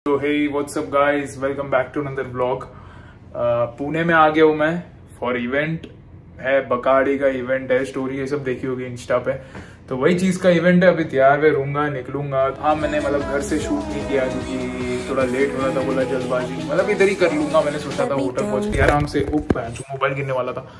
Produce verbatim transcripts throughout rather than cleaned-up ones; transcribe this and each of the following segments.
तो hey what's up guys, welcome back to another vlog. Pune में आ गया हूँ मैं फॉर इवेंट है, बकाड़ी का इवेंट है, स्टोरी ये सब देखी होगी इंस्टा पे। तो वही चीज का इवेंट है, अभी तैयार में रहूंगा, निकलूंगा। हाँ मैंने मतलब घर से शूट नहीं किया क्योंकि थोड़ा लेट हो रहा था, बोला जल्दबाजी, मतलब इधर ही कर लूंगा। मैंने सोचा था होटल पहुंच के आराम से, उप मोबाइल गिरने वाला था।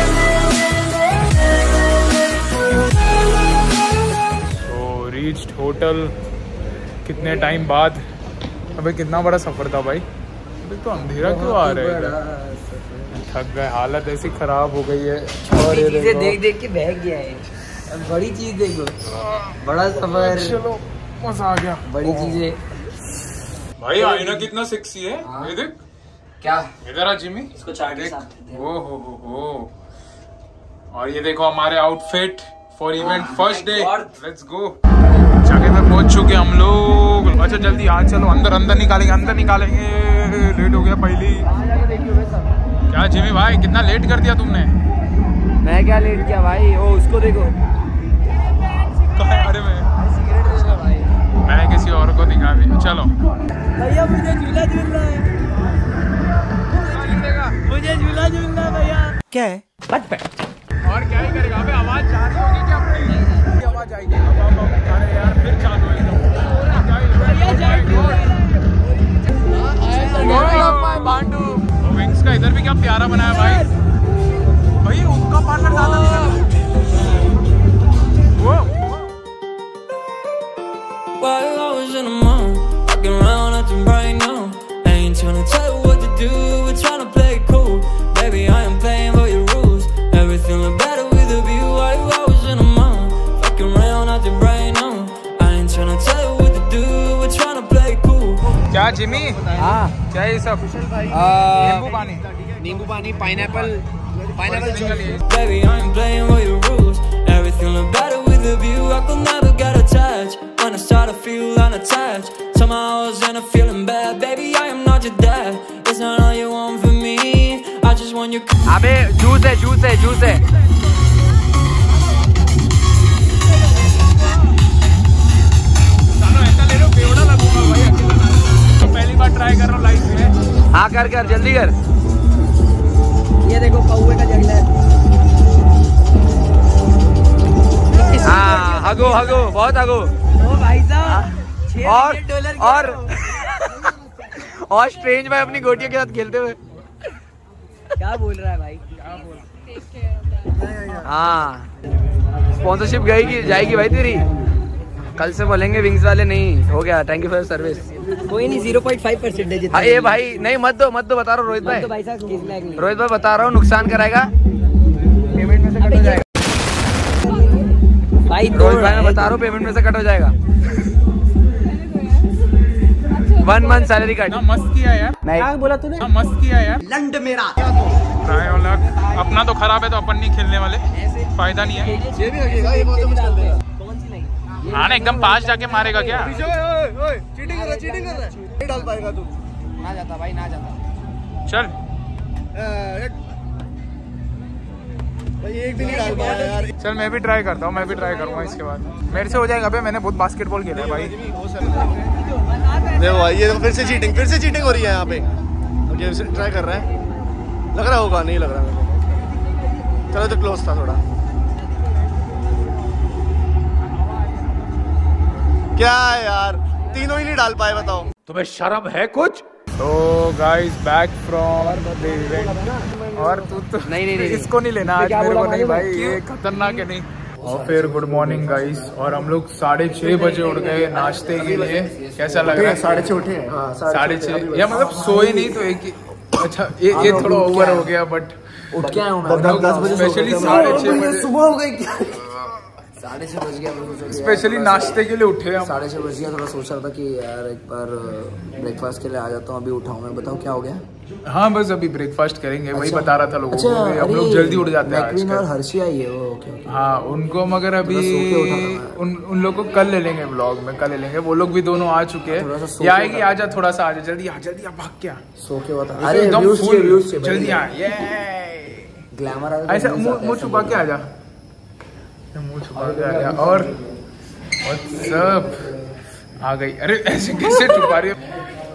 तो रीच्ड होटल कितने टाइम बाद। अबे कितना बड़ा सफर था भाई, अभी तो अंधेरा क्यों आ रहा है, थक गए, हालत ऐसी खराब हो गई है। और ये चीजें देख देख के बह गया है, बड़ी चीज देखो, बड़ा सफर, चलो मजा आ गया। बड़ी चीजें भाई, आईना कितना सेक्सी है, ये देख। क्या इधर आ जिमी, इसको चार्ट के साथ देते हैं। ओ हो हो हो। और ये देखो हमारे outfit for event first day, let's go. जगह पे पहुंच चुके हम लोग। अच्छा जल्दी आ, चलो अंदर अंदर निकालेंगे, अंदर निकालेंगे, लेट हो गया पहली। क्या जिमी भाई, कितना लेट कर दिया तुमने। मैं क्या लेट किया भाई, ओ उसको देखो। अरे मैं मैं किसी और को दिखा दी। चलो भैया, मुझे झूला झूलना है, मुझे झूला झूलना है भैया। क्या है बच पे और क्या ही करेगा। अबे आवाज चालू होगी क्या अपनी, आवाज आएगी। अब अब अब अरे यार फिर चालू होगी। बांडू विंग्स का इधर भी क्या प्यारा बनाया भाई। भाई उसका पार्टनर ज्यादा निकल वो। क्या जिमी, हाँ क्या ये सब नींबू पानी, नींबू पानी, pineapple, pineapple juice. Baby, I ain't playing with your rules. Everything look better with a view. I could never get attached. When I start to feel unattached, somehow I was in a feeling bad. Baby, I am not your dad. It's not all you want from me. I just want your. अबे juice है, juice है, juice है। ऐसा ले लो, बेवड़ा लगूंगा भाई अकेला। तो पहली बार ट्राई कर रहा हूँ लाइफ में। हाँ कर कर, जल्दी कर। ये देखो कौवे का जंगल है। हाँ हगो हगो, बहुत हगो। ओ भाई साहब, और और और स्ट्रेंज भाई अपनी गोटियों के साथ खेलते हुए। क्या बोल रहा है भाई, क्या बोल। हाँ स्पॉन्सरशिप गई जाएगी भाई तेरी। कल से बोलेंगे विंग्स वाले नहीं हो गया, थैंक यू फॉर सर्विस। कोई नहीं, ज़ीरो पॉइंट फाइव परसेंट है जितना। ये भाई नहीं, मत दो मत दो, बता रहा हूँ रोहित भाई। भाई साहब रोहित भाई बता रहा हूँ, नुकसान कराएगा, पेमेंट में से कट हो जाएगा भाई। रोहित भाई मैं बता रहा हूँ, पेमेंट में से कट हो जाएगा। One month salary cut. मस्त किया यार, क्या बोला तूने, मस्त किया यार। लंड मेरा अपना तो खराब है तो अपन नहीं खेलने वाले, फायदा नहीं है। ये भी लगेगा, ये बहुत मुश्किल है। कौन सी नहीं, हाँ ना एकदम पास जाके मारेगा क्या। चीटिंग कर रहा, चीटिंग कर रहा है। नहीं डाल पाएगा तू, ना जाता भाई, ना जाता। चल भाई, एक भी नहीं डाल पाया यार। चल मैं भी ट्राई करता हूँ, मैं भी ट्राई करूँगा इसके बाद। मेरे से हो जाएगा भाई, मैंने बहुत बास्केटबॉल खेला है भाई। देखो भाई, ये फिर से चीटिंग, फिर से चीटिंग हो रही है यहाँ पे। अब ट्राई कर रहा है, लग रहा होगा, नहीं लग रहा मेरे को। चलो तो क्लोज था थोड़ा। क्या है यार, तीनों ही नहीं डाल पाए, बताओ तुम्हें शर्म है कुछ। तो guys back from the event. और तू तो नहीं नहीं नहीं, इसको नहीं लेना आज मेरे को, नहीं भाई ये खतरनाक है नहीं। और फिर गुड मॉर्निंग गाइस, और हम लोग साढ़े छह बजे उठ गए नाश्ते के लिए। कैसा लग रहा है, साढ़े छः उठे हैं। साढ़े छह या मतलब सोए नहीं तो एक ही। अच्छा ये ये थोड़ा ओवर हो गया, बट उठ के आया हूँ दस बजे, स्पेशली साढ़े छह बजे, सुबह हो गई। साढ़े छह बज गया, स्पेशली नाश्ते के लिए उठे हम। साढ़े छः बज गया, थोड़ा सोच रहा था कि यार एक बार ब्रेकफास्ट के लिए आ जाता हूँ, अभी उठाऊँ मैं। बताओ क्या हो गया। हाँ बस अभी ब्रेकफास्ट करेंगे, वही बता रहा था लोगों को। हम लोग जल्दी उठ जाते हैं आजकल। और हर्षी आई है, ओके ओके। हाँ उनको, मगर अभी उन उन लोग को कल ले लेंगे ब्लॉग में, कल ले लेंगे। वो लोग भी दोनों आ चुके हैं। ये आएगी, आजा थोड़ा सा, आजा जल्दी, आ जल्दी, आ भाग क्या सो के बता। अरे व्यूज के, व्यूज के जल्दी आ, ये ग्लैमर ऐसा मुंह छुपा के आजा, मुंह छुपा के आजा। और व्हाट्सअप आ गई। अरे ऐसे कैसे छुपा रही है।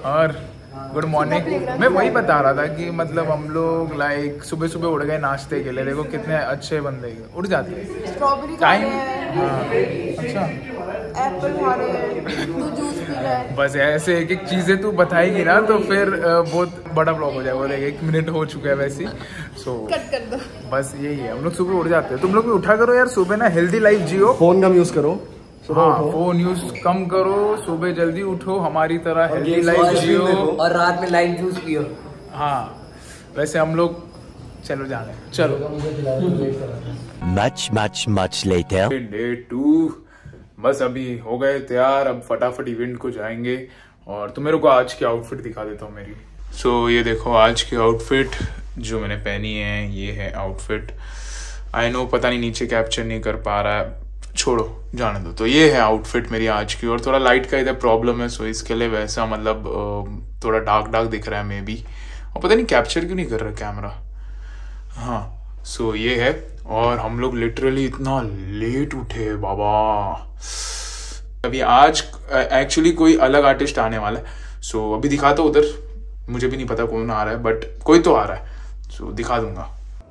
और गुड मॉर्निंग। मैं वही बता रहा था कि मतलब हम लोग लाइक सुबह सुबह उठ गए नाश्ते के लिए। देखो कितने अच्छे बंदे उठ जाते हैं। स्ट्रॉबेरी टाइम हाँ। अच्छा एप्पल खा रहे हैं, तू जूस पी रहा है। बस ऐसे एक एक चीजें तू बताएगी ना तो फिर बहुत बड़ा ब्लॉग हो जाएगा। देख एक मिनट हो चुका है वैसे ही। सो कट कर दो। बस यही है, हम लोग सुबह उठ जाते हैं। तुम लोग भी उठा करो यार सुबह ना, हेल्दी लाइफ जियो। फोन कम यूज करो। हाँ, फोन यूज कम करो, सुबह जल्दी उठो, हमारी तरह हेल्दी लाइफ जियो और रात में लाइट जूस पियो। हाँ वैसे हम लोग चलो जाने चलो। Much, much, much later. Day two बस अभी हो गए तैयार, अब फटाफट इवेंट को जाएंगे। और तो मेरे को आज की आउटफिट दिखा देता हूँ मेरी। सो so, ये देखो आज की आउटफिट जो मैंने पहनी है, ये है आउटफिट। आई नो पता नहीं नीचे कैप्चर नहीं कर पा रहा है, छोड़ो जाने दो। तो ये है आउटफिट मेरी आज की। और थोड़ा लाइट का इधर प्रॉब्लम है, सो इसके लिए वैसा मतलब थोड़ा डार्क डार्क दिख रहा है मे बी। और पता नहीं कैप्चर क्यों नहीं कर रहा कैमरा। हाँ सो so, ये है। और हम लोग लिटरली इतना लेट उठे बाबा। अभी आज एक्चुअली कोई अलग आर्टिस्ट आने वाला है। सो so, अभी दिखाता हूँ उधर, मुझे भी नहीं पता कौन आ रहा है बट कोई तो आ रहा है। सो so, दिखा दूंगा।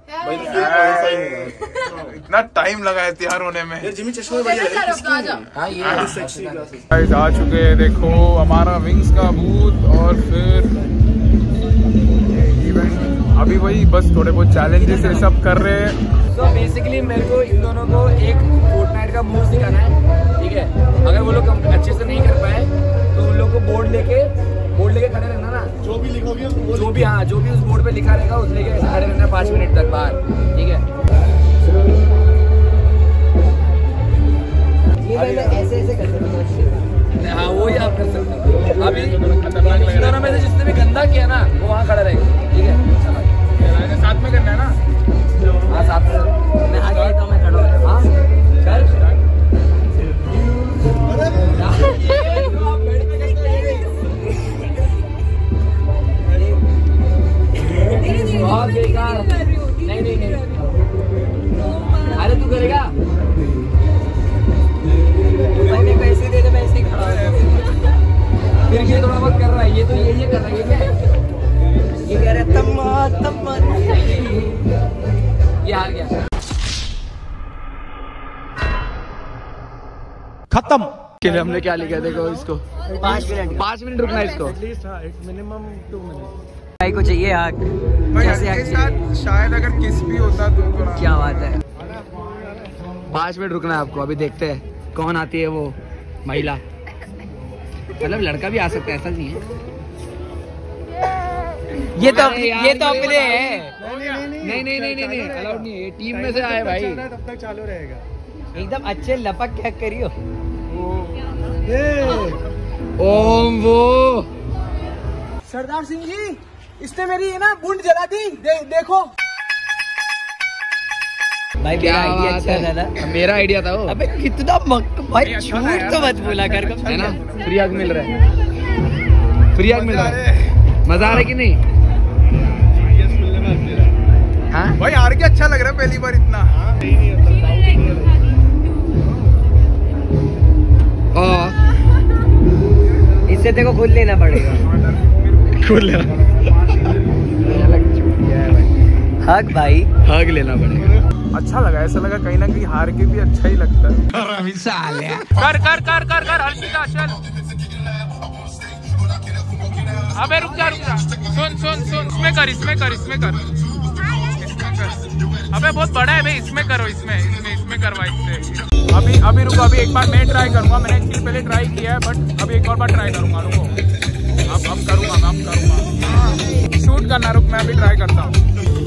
इतना टाइम लगा है तैयार होने में। यार जिमी चश्मे बढ़िया है। हाँ ये आ चुके हैं, देखो हमारा विंग्स का बूथ। और फिर इवेंट अभी वही बस थोड़े बहुत चैलेंजेस ये सब कर रहे हैं। तो बेसिकली मेरे को इन दोनों को एक फोर्टनाइट का मूव दिखाना है, ठीक है। अगर वो लोग अच्छे से नहीं कर पाए तो उन लोग को बोर्ड लेके बोर्ड लेके खड़े रहना ना, जो भी लिखोगे जो भी हाँ जो भी उस बोर्ड पे लिखा रहेगा उस लेके खड़े रहना पाँच मिनट तक बाहर, ठीक है। ये ऐसे ऐसे कर सकते हैं। हाँ वो ही आप कर सकते हो। अभी इन दोनों में से जिसने भी गंदा किया ना वो वहाँ खड़ा रहेगा, ठीक है। साथ में करना है ना। हाँ साथ में मैं आगे तो मैं खड़ा हूँ। हाँ चल बहुत बेकार। नहीं नहीं नहीं अरे तू करेगा मैंने पैसे दे दे, मैं ऐसे ही खड़ा हूँ। फिर ये थोड़ा बहुत कर रहा है, ये तो ये ये कर रहा है। ये क्या है? ये कह रहा है तम्मा तम्मा। ये हार गया। खत्म। के लिए हमने क्या लिखा देखो इसको। पाँच मिनट पाँच मिनट रुकना है इसको। मिनिमम टू मिनट भाई को चाहिए आग। के साथ शायद अगर किस भी होता तो थोड़ा। क्या बात है। पाँच मिनट रुकना है आपको। अभी देखते हैं कौन आती है वो महिला। मतलब लड़का भी आ सकता है, ऐसा नहीं है। ये तो ये तो अपने है। नहीं नहीं नहीं नहीं अलाउड नहीं है, टीम में से आए भाई। तब तक चालू रहेगा। एकदम अच्छे लपक क्या करियो। ओम वो सरदार सिंह जी, इसने मेरी ना बूंद जला दी। दे, देखो भाई मेरा आइडिया अच्छा था ना। मेरा आइडिया था वो। अबे कितना मक भाई झूठ तो मत बोला कर, है ना। फ्री आग मिल रहा है, फ्री आग मिल रहा है। मजा आ रहा है कि नहीं? हाँ भाई हार के अच्छा लग रहा है पहली बार इतना। और इससे तेरे को खुद लेना पड़ेगा। खुद लेना हक भाई, हक लेना पड़ेगा। अच्छा लगा, ऐसा लगा कहीं ना कहीं हार के भी अच्छा ही लगता है। कर कर कर कर कर हर्षिता चल। अबे रुक जा रुक जा, सुन सुन सुन, इसमें कर इसमें कर इसमें कर इसमें कर। अबे बहुत बड़ा है भाई, इसमें करो, इसमें इसमें इसमें करवा इससे। अभी अभी रुको, अभी एक बार मैं ट्राई करूंगा। मैंने एक्चुअली पहले ट्राई किया है बट अभी एक और बार ट्राई करूंगा। रुको अब अब करूंगा मैं अब करूंगा। शूट करना, रुक मैं अभी ट्राई करता हूँ।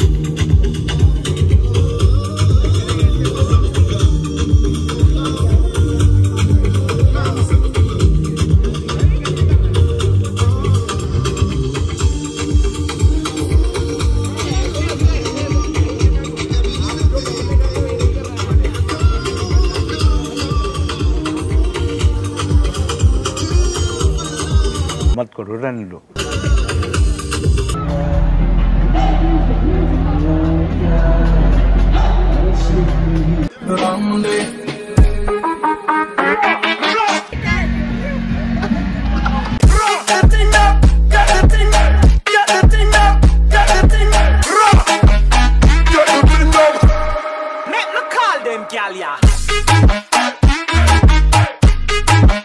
मत करो, रहने दो। डाल देम क्या लिया।